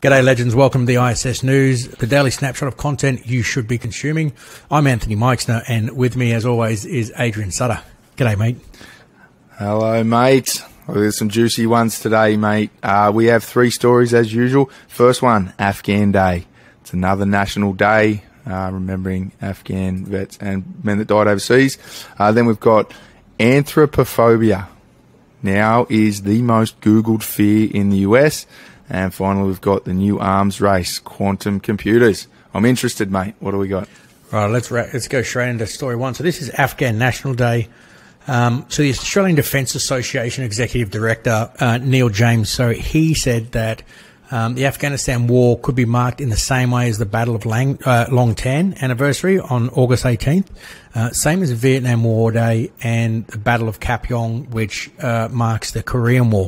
G'day legends, welcome to the ISS News, the daily snapshot of content you should be consuming. I'm Anthony Meixner, and with me as always is Adrian Sutter. G'day mate. Hello mate. Well, there's some juicy ones today mate. We have three stories as usual. First one, Afghan Day. It's another national day, remembering Afghan vets and men that died overseas. Then we've got anthropophobia. Now is the most Googled fear in the US. And finally, we've got the new arms race, quantum computers. I'm interested, mate. What do we got? Right, let's go straight into story one. So this is Afghan National Day. So the Australian Defence Association Executive Director, Neil James, so he said that the Afghanistan war could be marked in the same way as the Battle of Long Tan anniversary on August 18th, same as Vietnam War Day and the Battle of Kap Yong, which marks the Korean War.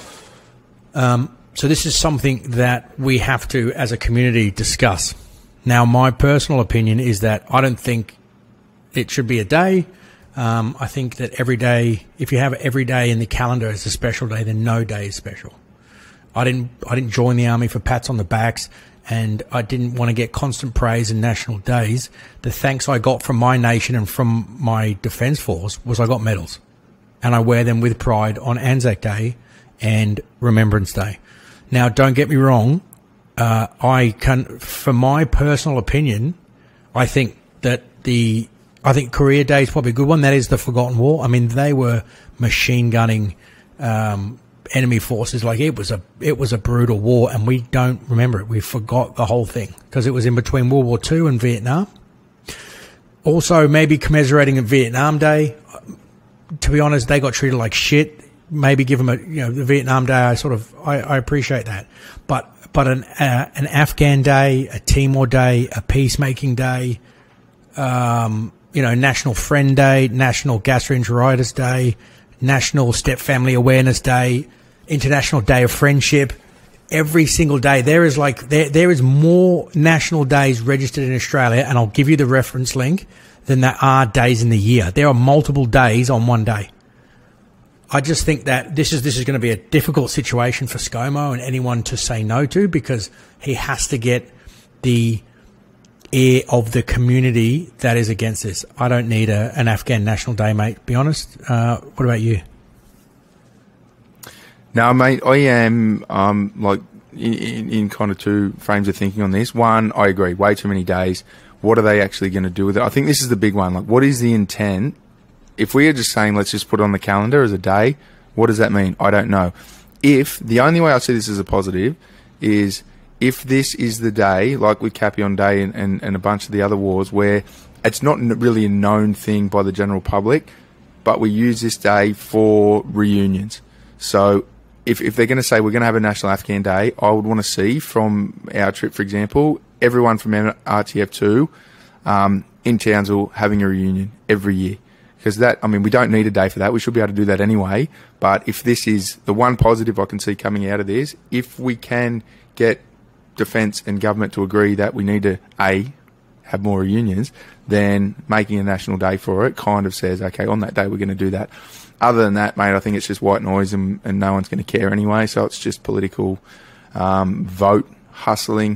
So this is something that we have to, as a community, discuss. Now, my personal opinion is that I don't think it should be a day. I think that every day, if you have every day in the calendar as a special day, then no day is special. I didn't join the army for pats on the backs, and I didn't want to get constant praise and national days. The thanks I got from my nation and from my defence force was I got medals, and I wear them with pride on Anzac Day and Remembrance Day. Now, don't get me wrong. For my personal opinion, I think Korea Day is probably a good one. That is the Forgotten War. I mean, they were machine gunning enemy forces. Like it was a brutal war, and we don't remember it. We forgot the whole thing because it was in between World War II and Vietnam. Also, maybe commiserating of Vietnam Day. To be honest, they got treated like shit. Maybe give them the Vietnam Day. I appreciate that, but an Afghan Day, a Timor Day, a peacemaking day, National Friend Day, National Gastroenteritis Day, National Step Family Awareness Day, International Day of Friendship. Every single day there is more national days registered in Australia, and I'll give you the reference link, than there are days in the year. There are multiple days on one day. I just think that this is going to be a difficult situation for ScoMo and anyone to say no to, because he has to get the ear of the community that is against this. I don't need an Afghan National Day, mate, to be honest. What about you? No, mate, I am in kind of two frames of thinking on this. One, I agree, way too many days. What are they actually going to do with it? I think this is the big one. Like, what is the intent? If we are just saying, let's just put it on the calendar as a day, what does that mean? I don't know. The only way I see this as a positive is if this is the day, like with Kap Yong Day and a bunch of the other wars, where it's not really a known thing by the general public, but we use this day for reunions. So if they're going to say we're going to have a National Afghan Day, I would want to see from our trip, for example, everyone from RTF2 in Townsville having a reunion every year. Because we don't need a day for that. We should be able to do that anyway. But if this is the one positive I can see coming out of this, if we can get defence and government to agree that we need to, have more reunions, then making a national day for it kind of says, okay, on that day we're going to do that. Other than that, mate, I think it's just white noise and no one's going to care anyway. So it's just political vote hustling.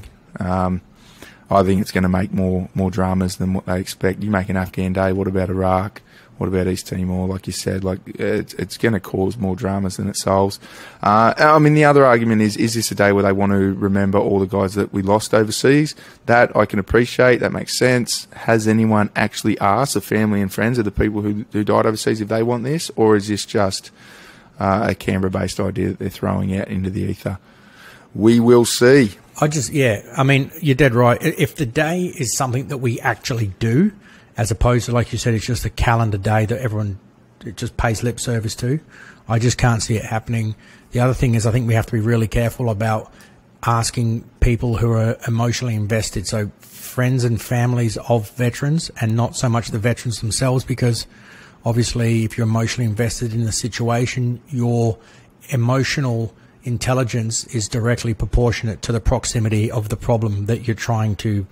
I think it's going to make more dramas than what they expect. You make an Afghan Day, what about Iraq? What about East Timor? Like you said, it's going to cause more dramas than it solves. The other argument is this a day where they want to remember all the guys that we lost overseas? That I can appreciate. That makes sense. Has anyone actually asked the family and friends of the people who died overseas if they want this? Or is this just a Canberra-based idea that they're throwing out into the ether? We will see. You're dead right. If the day is something that we actually do, as opposed to, like you said, it's just a calendar day that everyone just pays lip service to, I just can't see it happening. The other thing is I think we have to be really careful about asking people who are emotionally invested, so friends and families of veterans, and not so much the veterans themselves, because obviously if you're emotionally invested in the situation, your emotional intelligence is directly proportionate to the proximity of the problem that you're trying to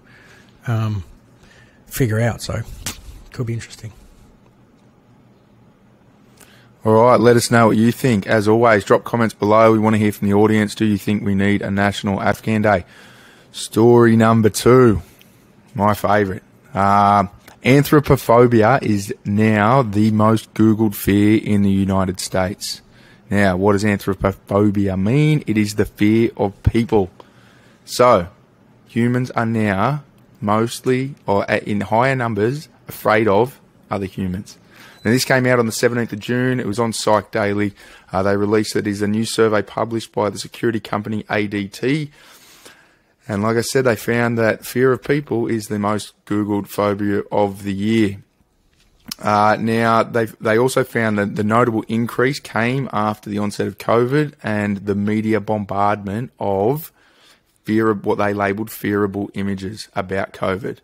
figure out. So could be interesting. All right, let us know what you think. As always, drop comments below. We want to hear from the audience. Do you think we need a National Afghan Day? Story number 2, my favourite. Anthropophobia is now the most Googled fear in the United States. Now, what does anthropophobia mean? It is the fear of people. So, humans are now mostly, or in higher numbers, afraid of other humans. Now, this came out on the 17th of June. It was on Psych Daily. They released it as a new survey published by the security company ADT. And like I said, they found that fear of people is the most Googled phobia of the year. Now, they also found that the notable increase came after the onset of COVID and the media bombardment of what they labelled fearable images about COVID.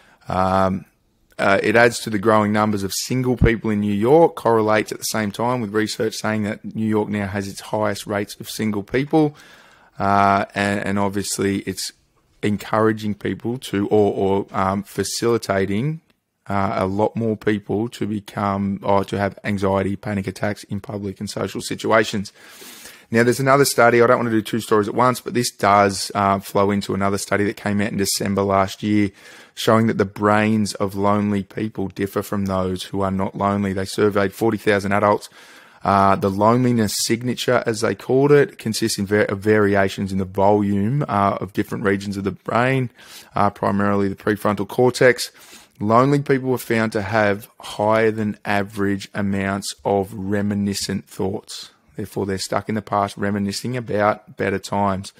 It adds to the growing numbers of single people in New York, correlates at the same time with research saying that New York now has its highest rates of single people. And obviously it's encouraging people to, or facilitating a lot more people to become, or to have anxiety, panic attacks in public and social situations. Now, there's another study. I don't want to do 2 stories at once, but this does flow into another study that came out in December last year, showing that the brains of lonely people differ from those who are not lonely. They surveyed 40,000 adults. The loneliness signature, as they called it, consists of variations in the volume of different regions of the brain, primarily the prefrontal cortex. Lonely people were found to have higher than average amounts of reminiscent thoughts. Therefore, they're stuck in the past, reminiscing about better times.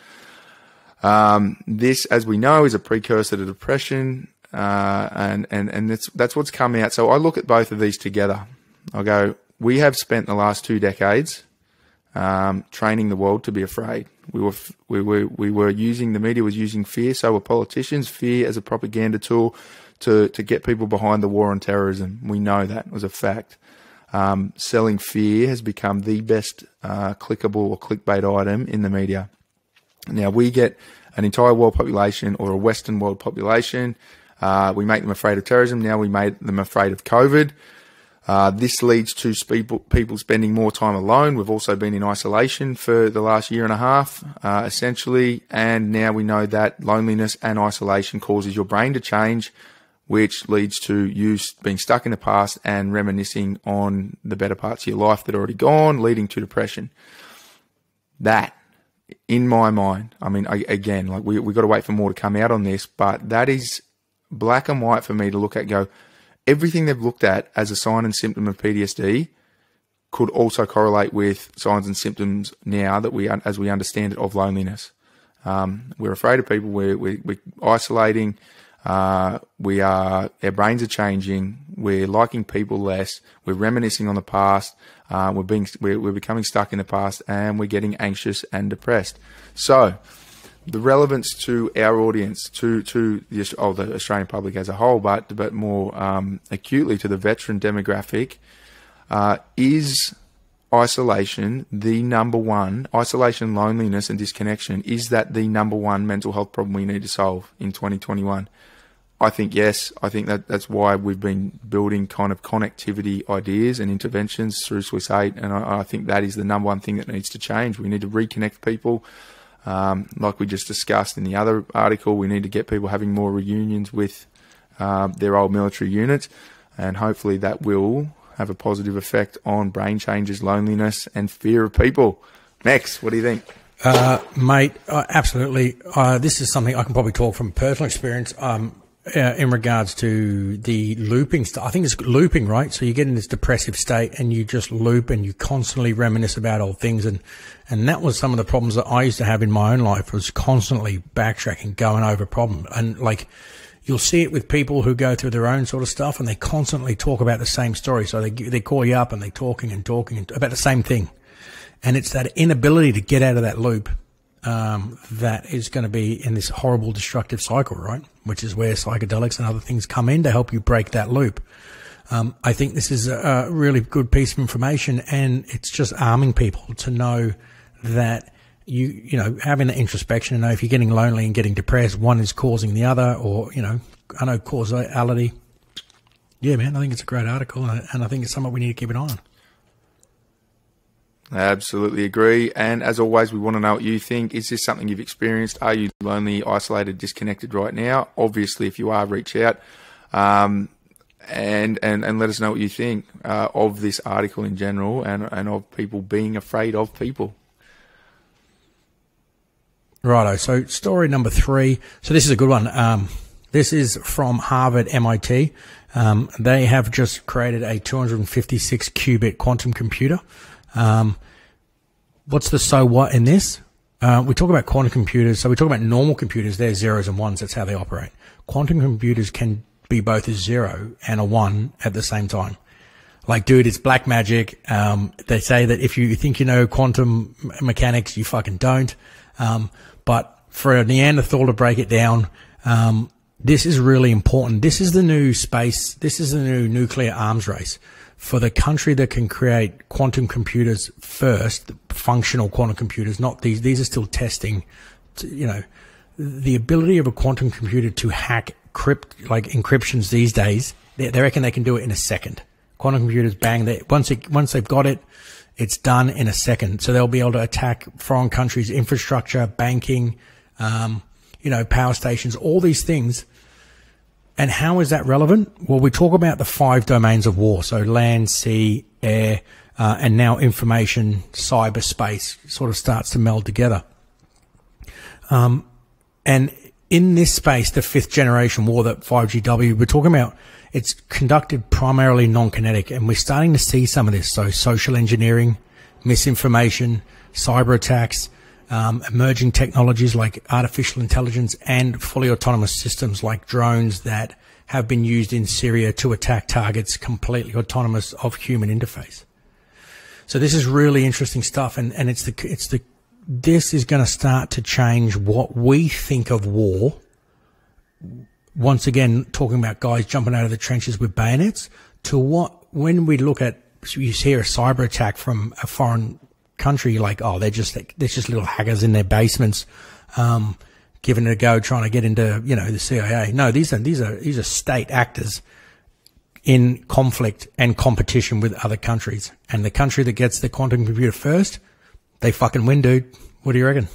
This, as we know, is a precursor to depression, and that's what's come out. So I look at both of these together. I go, we have spent the last 2 decades training the world to be afraid. We were using, the media was using fear, so were politicians, fear as a propaganda tool to get people behind the war on terrorism. We know that was a fact. Selling fear has become the best clickable or clickbait item in the media. Now, we get an entire world population or a Western world population. We make them afraid of terrorism. Now we made them afraid of COVID. This leads to people spending more time alone. We've also been in isolation for the last year and a half, essentially. And now we know that loneliness and isolation causes your brain to change, which leads to you being stuck in the past and reminiscing on the better parts of your life that are already gone, leading to depression. That, in my mind, I mean, again, like we got to wait for more to come out on this, but that is black and white for me to look at and go, everything they've looked at as a sign and symptom of PTSD could also correlate with signs and symptoms now that as we understand it, of loneliness. We're afraid of people. We're isolating. Our brains are changing. We're liking people less. We're reminiscing on the past. We're becoming stuck in the past, and we're getting anxious and depressed. So, the relevance to our audience, to the Australian public as a whole, but more acutely to the veteran demographic, is isolation the number one? Isolation, loneliness, and disconnection, is that the number one mental health problem we need to solve in 2021? I think yes. I think that's why we've been building kind of connectivity ideas and interventions through Swiss 8, and I think that is the number one thing that needs to change. We need to reconnect people. Like we just discussed in the other article, we need to get people having more reunions with their old military units, and hopefully that will have a positive effect on brain changes, loneliness, and fear of people. Max, what do you think? Mate, absolutely. This is something I can probably talk from personal experience. In regards to the looping stuff, I think it's looping, right? So you get in this depressive state and you just loop and you constantly reminisce about old things. And that was some of the problems that I used to have in my own life, was constantly backtracking, going over problems. And like, you'll see it with people who go through their own sort of stuff and they constantly talk about the same story. So they call you up and they're talking about the same thing. And it's that inability to get out of that loop that is going to be in this horrible destructive cycle, right? Which is where psychedelics and other things come in to help you break that loop. I think this is a really good piece of information, and it's just arming people to know that you know, having the introspection and know if you're getting lonely and getting depressed, one is causing the other, or, you know, I know causality. Yeah, man, I think it's a great article, and I think it's something we need to keep an eye on. Absolutely agree. And as always, we want to know what you think. Is this something you've experienced? Are you lonely, isolated, disconnected right now? Obviously, if you are, reach out and let us know what you think of this article in general and of people being afraid of people. Righto. So story number 3. So this is a good one. This is from Harvard, MIT. They have just created a 256 qubit quantum computer. What's the so what in this? We talk about quantum computers. So we talk about normal computers. They're zeros and ones. That's how they operate. Quantum computers can be both a 0 and a 1 at the same time. Like, dude, it's black magic. They say that if you think you know quantum mechanics, you fucking don't. But for a Neanderthal to break it down, this is really important. This is the new space. This is the new nuclear arms race. For the country that can create quantum computers first, functional quantum computers, not these. These are still testing. You know, the ability of a quantum computer to hack encryptions these days, they reckon they can do it in a second. Quantum computers, bang, once they've got it, it's done in a second. So they'll be able to attack foreign countries' infrastructure, banking, power stations, all these things. And how is that relevant? Well, we talk about the 5 domains of war. So land, sea, air, and now information, cyberspace sort of starts to meld together. And in this space, the 5th generation war, that 5GW, we're talking about, it's conducted primarily non-kinetic, and we're starting to see some of this. So social engineering, misinformation, cyber attacks, emerging technologies like artificial intelligence and fully autonomous systems like drones that have been used in Syria to attack targets completely autonomous of human interface. So this is really interesting stuff, and this is going to start to change what we think of war. Once again, talking about guys jumping out of the trenches with bayonets to when we look at, you hear a cyber attack from a foreign country, like, oh, there's just little hackers in their basements, giving it a go, trying to get into, the CIA. No, these are state actors in conflict and competition with other countries. And the country that gets the quantum computer first, they fucking win, dude. What do you reckon?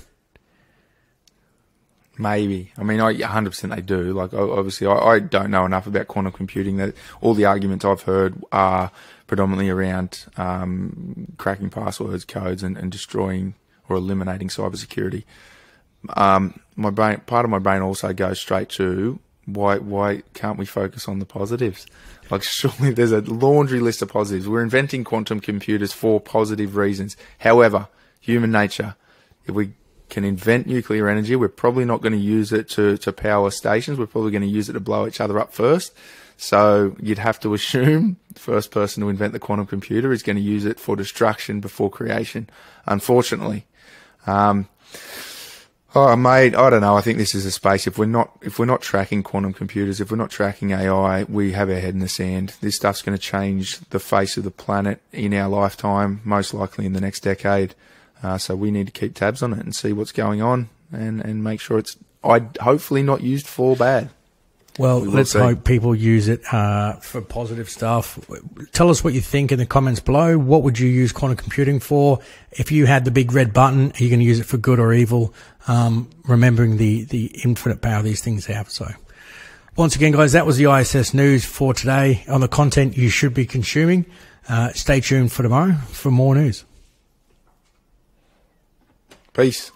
Maybe. I mean, 100% they do. Like, obviously, I don't know enough about quantum computing. That all the arguments I've heard are predominantly around cracking passwords, codes, and destroying or eliminating cybersecurity. Part of my brain also goes straight to why can't we focus on the positives? Like, surely there's a laundry list of positives. We're inventing quantum computers for positive reasons. However, human nature, if we can invent nuclear energy, we're probably not going to use it to power stations. We're probably going to use it to blow each other up first. So you'd have to assume the first person to invent the quantum computer is going to use it for destruction before creation, unfortunately. Mate, I don't know. I think this is a space. If we're not tracking quantum computers, if we're not tracking AI, we have our head in the sand. This stuff's going to change the face of the planet in our lifetime, most likely in the next decade. So we need to keep tabs on it and see what's going on and make sure it's hopefully not used for bad. Well, let's hope people use it for positive stuff. Tell us what you think in the comments below. What would you use quantum computing for? If you had the big red button, are you going to use it for good or evil? Remembering the infinite power these things have. So once again, guys, that was the ISS news for today on the content you should be consuming. Stay tuned for tomorrow for more news. Peace.